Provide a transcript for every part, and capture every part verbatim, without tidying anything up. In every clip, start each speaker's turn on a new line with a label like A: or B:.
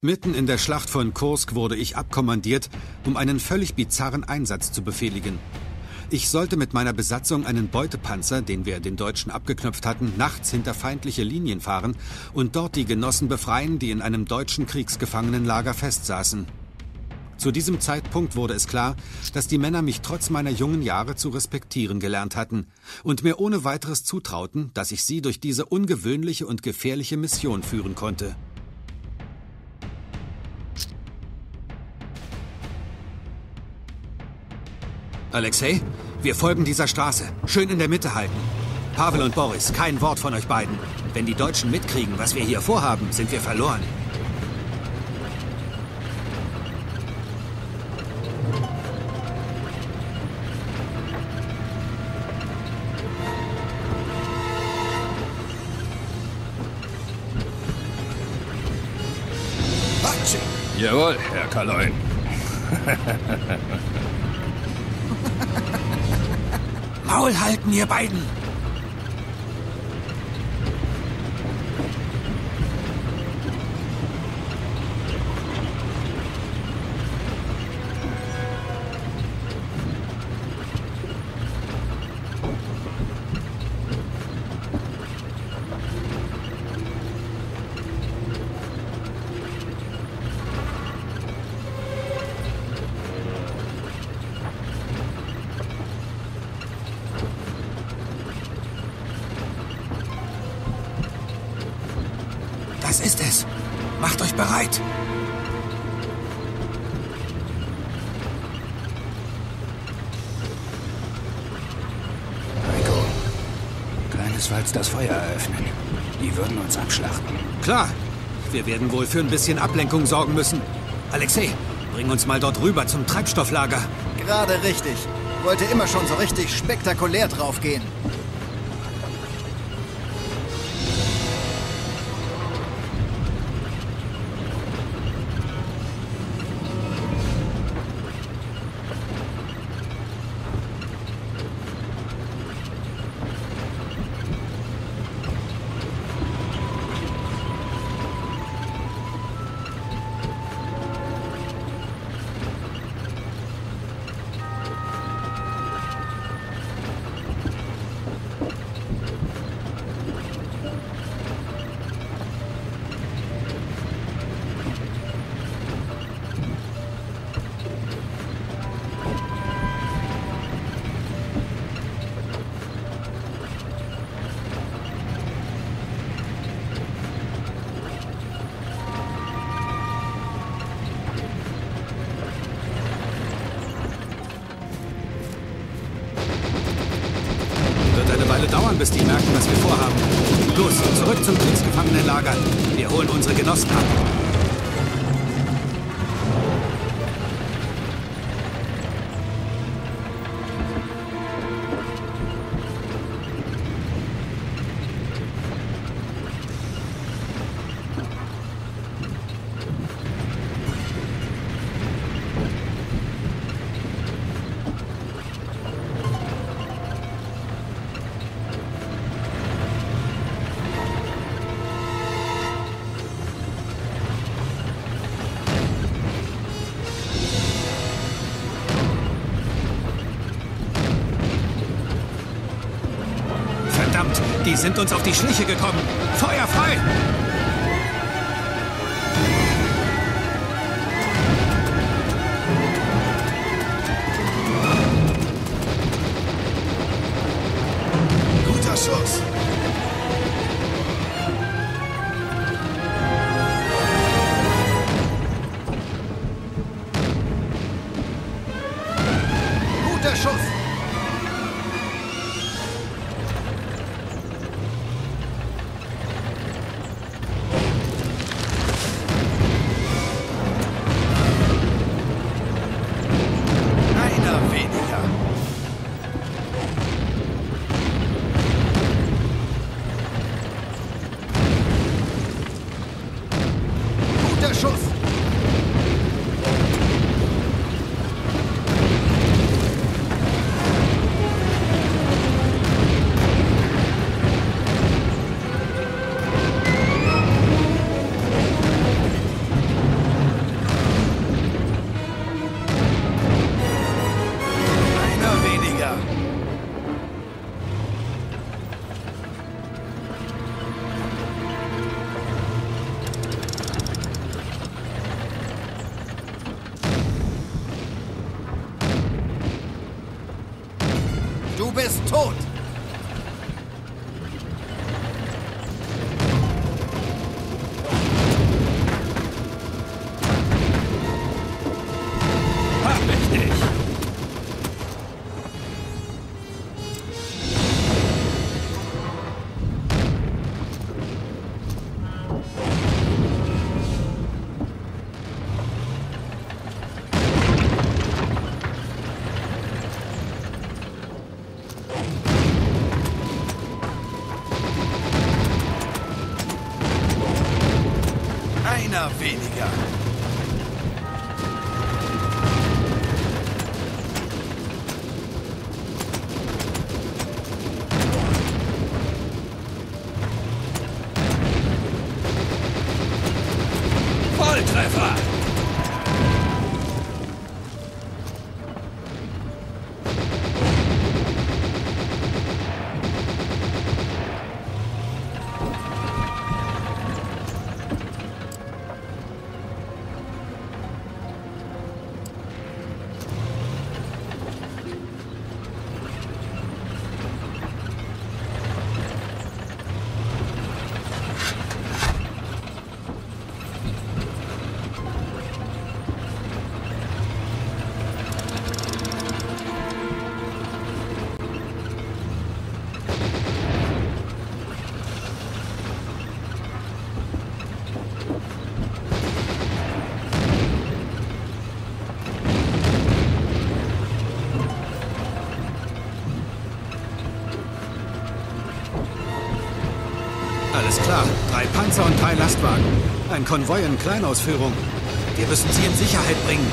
A: Mitten in der Schlacht von Kursk wurde ich abkommandiert, um einen völlig bizarren Einsatz zu befehligen. Ich sollte mit meiner Besatzung einen Beutepanzer, den wir den Deutschen abgeknöpft hatten, nachts hinter feindliche Linien fahren und dort die Genossen befreien, die in einem deutschen Kriegsgefangenenlager festsaßen. Zu diesem Zeitpunkt wurde es klar, dass die Männer mich trotz meiner jungen Jahre zu respektieren gelernt hatten und mir ohne weiteres zutrauten, dass ich sie durch diese ungewöhnliche und gefährliche Mission führen konnte. Alexei, wir folgen dieser Straße. Schön in der Mitte halten. Pavel und Boris, kein Wort von euch beiden. Wenn die Deutschen mitkriegen, was wir hier vorhaben, sind wir verloren.
B: Jawohl, Herr Kaloin.
A: Maul halten, ihr beiden! Das ist es. Macht euch bereit.
B: Heiko, keinesfalls das Feuer eröffnen. Die würden uns abschlachten.
A: Klar. Wir werden wohl für ein bisschen Ablenkung sorgen müssen. Alexei, bring uns mal dort rüber zum Treibstofflager.
C: Gerade richtig. Wollte immer schon so richtig spektakulär draufgehen.
A: Dauern, bis die merken, was wir vorhaben. Los, zurück zum Kriegsgefangenenlager. Wir holen unsere Genossen ab. Die sind uns auf die Schliche gekommen. Feuer frei!
C: Guter Schuss! Guter Schuss! bist tot!
B: Hab mich nicht!
C: Einer weniger.
B: Volltreffer!
A: Alles klar. Drei Panzer und drei Lastwagen. Ein Konvoi in Kleinausführung. Wir müssen sie in Sicherheit bringen.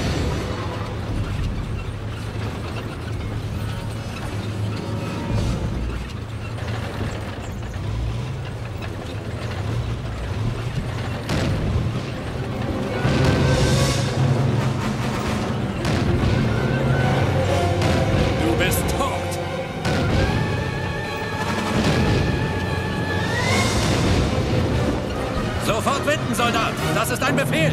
B: Du bist tot! Sofort wenden, Soldat! Das ist ein Befehl!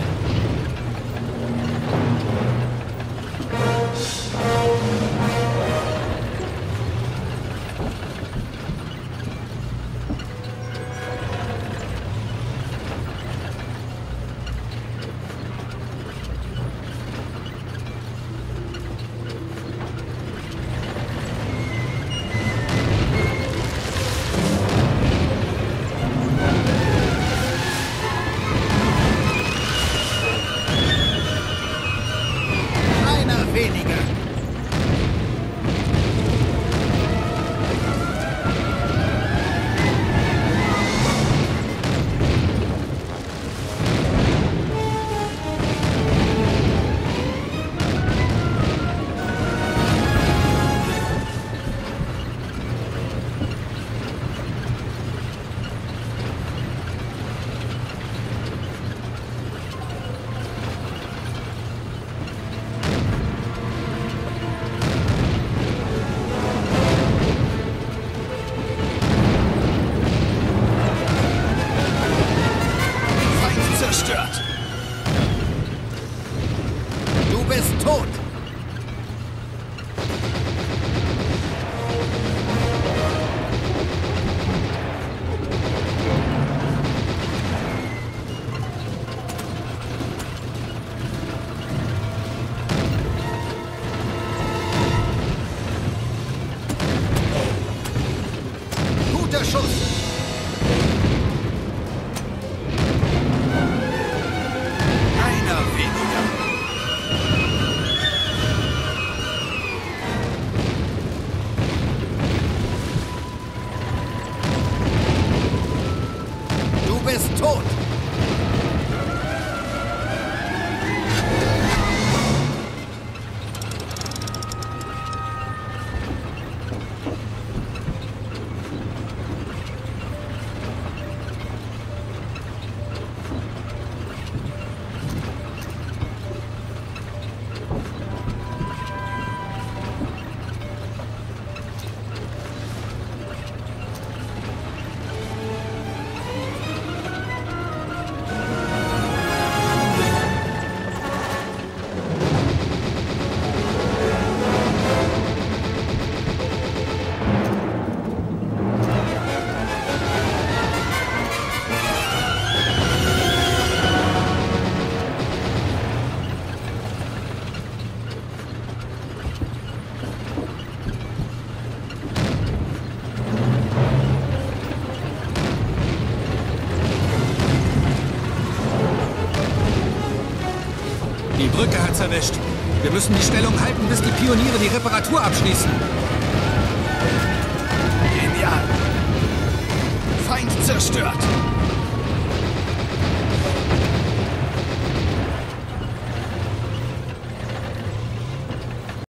C: Einer weniger. Feind zerstört. Du bist tot. Guter Schuss. Einer weniger. Du bist tot.
A: Die Brücke hat's erwischt. Wir müssen die Stellung halten, bis die Pioniere die Reparatur abschließen.